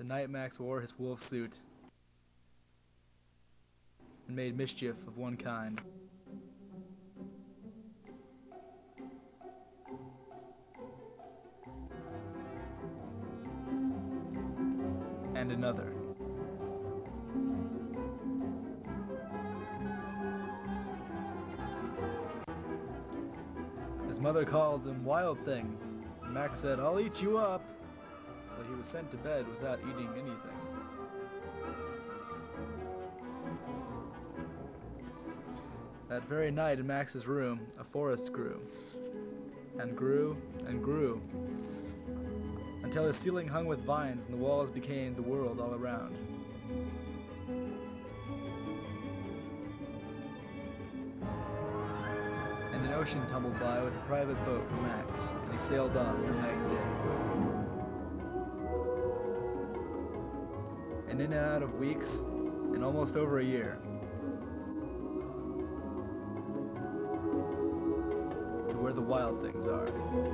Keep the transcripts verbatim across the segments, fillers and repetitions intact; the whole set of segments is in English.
the night Max wore his wolf suit and made mischief of one kind. And another. His mother called him Wild Thing, and Max said, "I'll eat you up." So he was sent to bed without eating anything. That very night in Max's room, a forest grew, and grew, and grew, until the ceiling hung with vines and the walls became the world all around. And an ocean tumbled by with a private boat for Max, and he sailed on through night and day. And in and out of weeks, and almost over a year, to where the wild things are.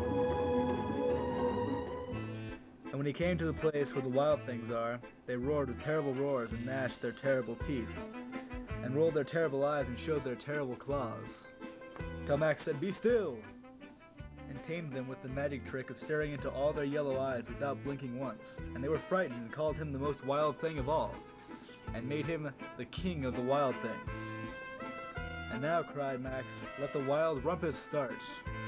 And when he came to the place where the wild things are, they roared with terrible roars and gnashed their terrible teeth, and rolled their terrible eyes and showed their terrible claws. Till Max said, "Be still!" and tamed them with the magic trick of staring into all their yellow eyes without blinking once. And they were frightened and called him the most wild thing of all, and made him the king of the wild things. And now, cried Max, let the wild rumpus start.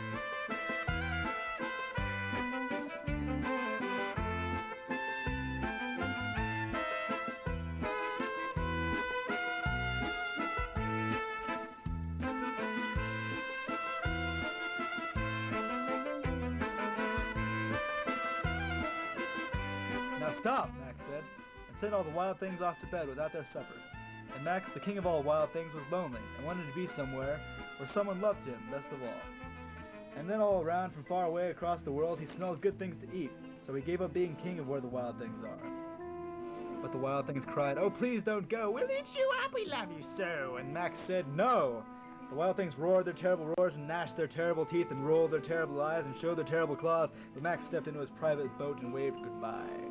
"Now stop," Max said, and sent all the wild things off to bed without their supper. And Max, the king of all wild things, was lonely, and wanted to be somewhere where someone loved him best of all. And then all around, from far away across the world, he smelled good things to eat, so he gave up being king of where the wild things are. But the wild things cried, "Oh, please don't go, we'll eat you up, we love you so!" And Max said, "No!" The wild things roared their terrible roars and gnashed their terrible teeth and rolled their terrible eyes and showed their terrible claws, but Max stepped into his private boat and waved goodbye.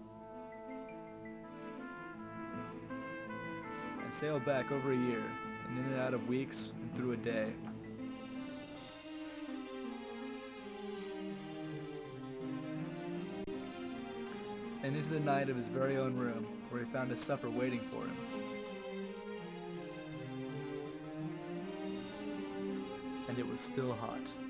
And sailed back over a year, and in and out of weeks, and through a day. And into the night of his very own room, where he found his supper waiting for him. And it was still hot.